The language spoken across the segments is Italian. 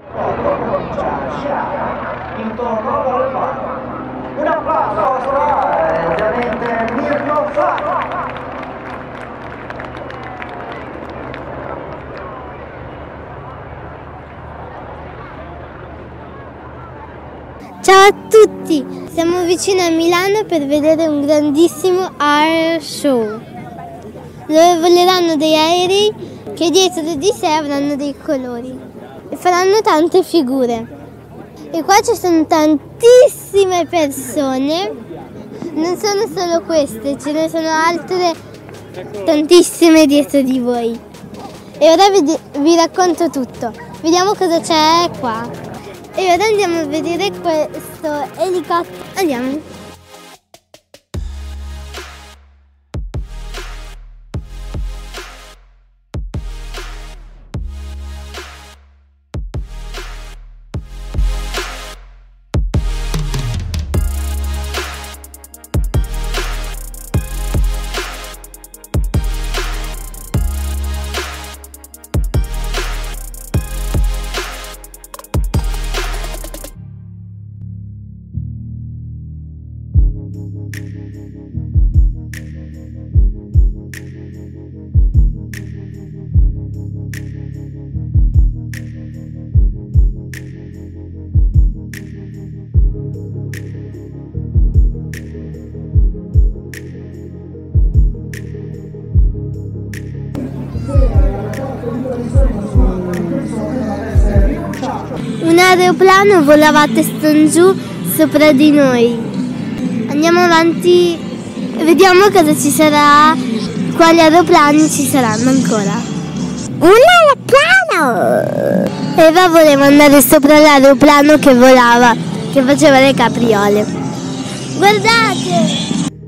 Comincia a sciare intorno al faro. Un applauso al tenente Mirko Fly. Ciao a tutti, siamo vicino a Milano per vedere un grandissimo air show dove voleranno dei aerei che dietro di sé avranno dei colori e faranno tante figure. E qua ci sono tantissime persone, non sono solo queste, ce ne sono altre tantissime dietro di voi. E ora vi racconto tutto, vediamo cosa c'è qua. E ora andiamo a vedere questo elicottero. Andiamo. Un aeroplano volava a testa in giù sopra di noi. Andiamo avanti e vediamo cosa ci sarà, quali aeroplani ci saranno ancora. Un aeroplano! Eva voleva andare sopra l'aeroplano che volava, che faceva le capriole. Guardate!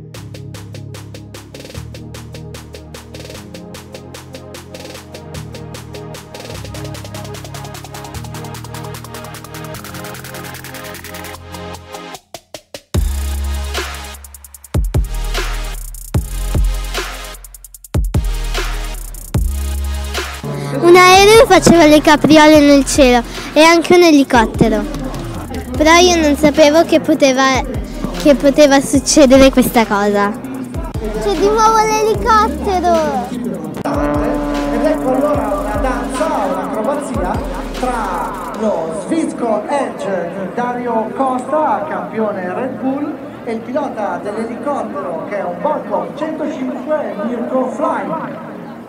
Un aereo faceva le capriole nel cielo e anche un elicottero. Però io non sapevo che poteva succedere questa cosa. C'è di nuovo l'elicottero! Ed ecco allora una danza, un'acrobazia tra lo Swisco Edge di Dario Costa, campione Red Bull, e il pilota dell'elicottero che è un Volcom 105, Mirko Fly.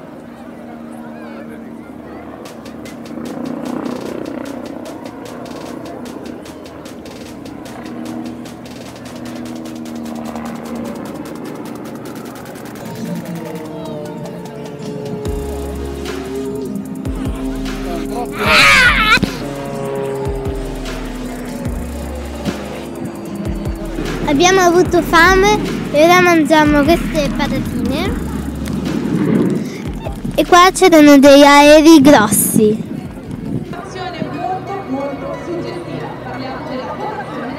Abbiamo avuto fame e ora mangiamo queste patatine e qua c'erano dei aerei grossi. Molto suggestiva. Parliamo della popolazione.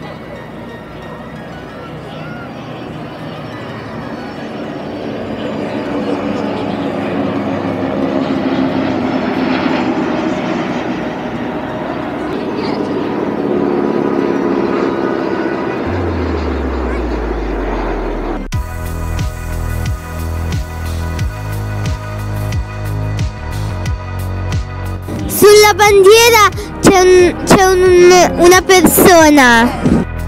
Sulla bandiera c'è una persona.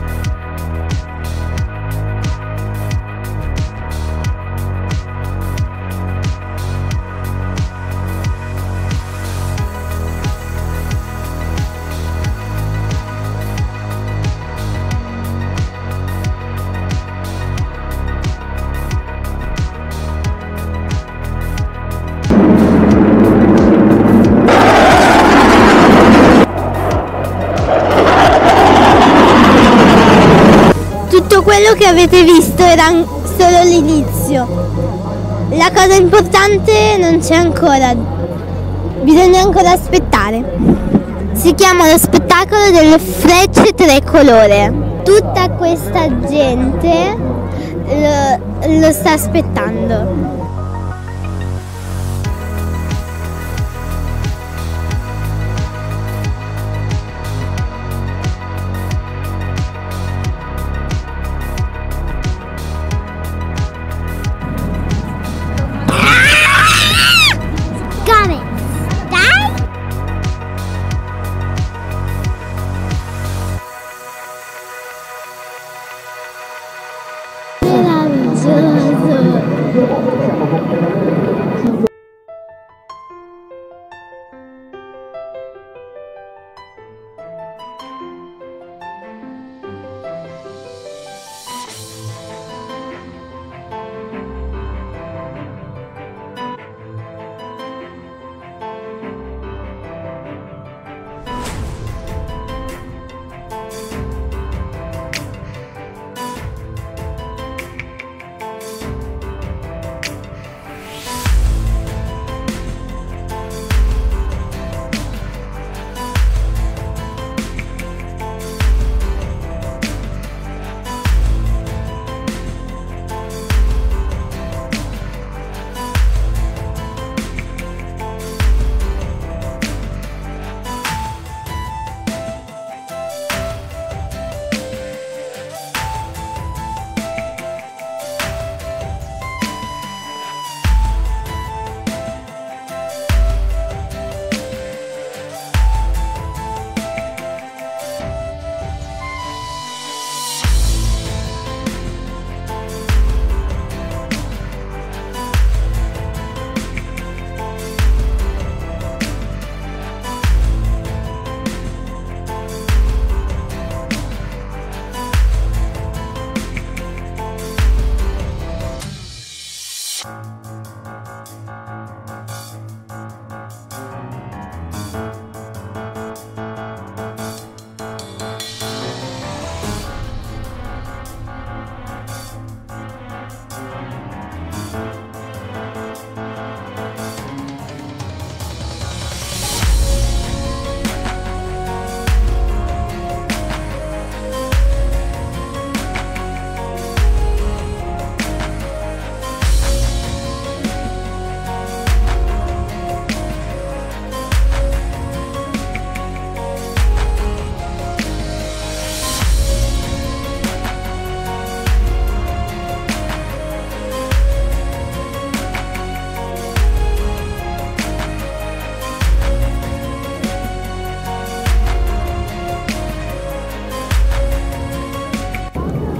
Tutto quello che avete visto era solo l'inizio. La cosa importante non c'è ancora, bisogna ancora aspettare. Si chiama lo spettacolo delle frecce tricolore. Tutta questa gente lo sta aspettando.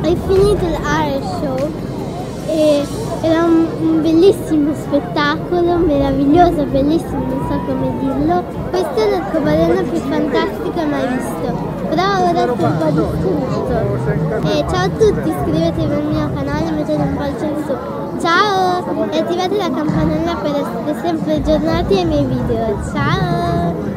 È finito l'Air Show e era un bellissimo spettacolo, meraviglioso, bellissimo, non so come dirlo. Questa è l'arcobaleno più fantastica mai visto. Però ho detto un po' di tutto. E ciao a tutti, iscrivetevi al mio canale, mettete un pollice in su. Ciao! E attivate la campanella per essere sempre aggiornati ai miei video. Ciao!